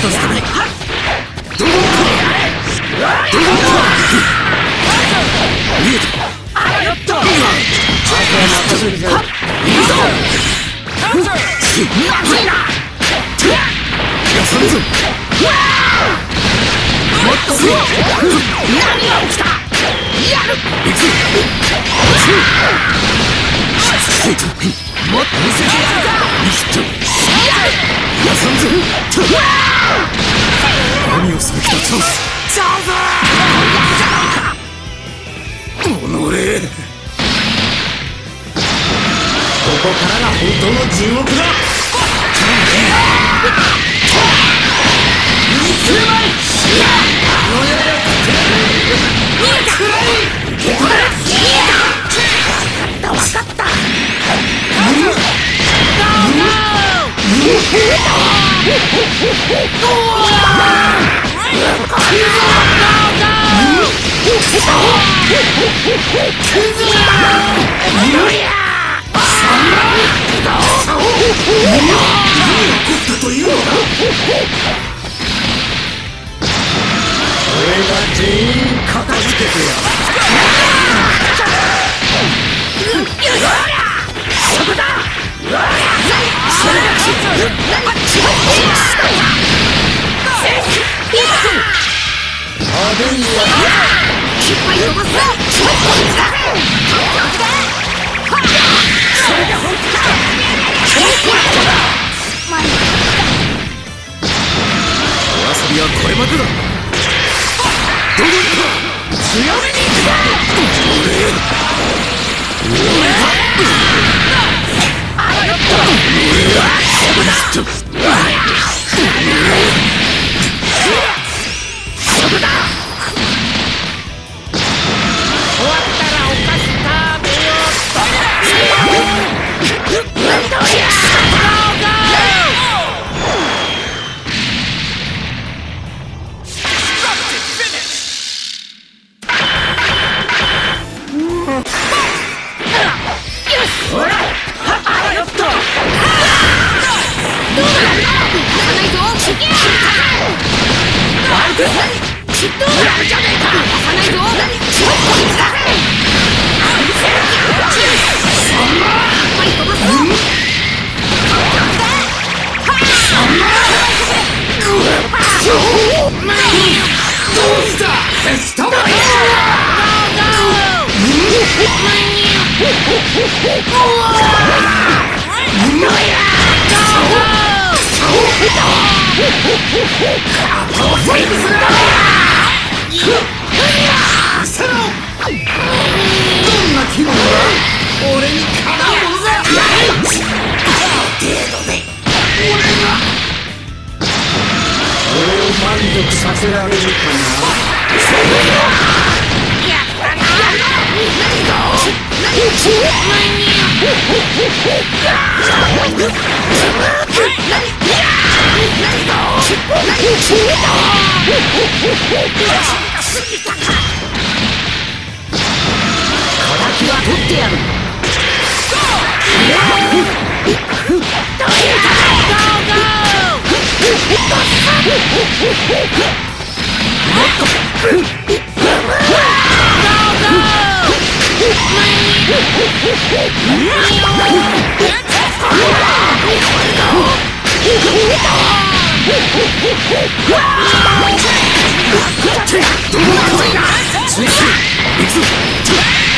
づかない。どうだ。見えた。やった。あとは任せるぜ。いいぞ。やさんぞ。もっと何が起きた。やる。行く。もっと見せてやるか。生きて。やさんぞ。何をする気だ。チャンス。チャンス。おのれ。ここからが本当の地獄だ。見つめまい。のやら見えた。くらい。受け取れ。分かった分かった。俺が全員片付けてやる。そこだ。お遊びはこれまでだ。どうだ。強めに行くぞ。させられるかな。敵は取ってやる。 どう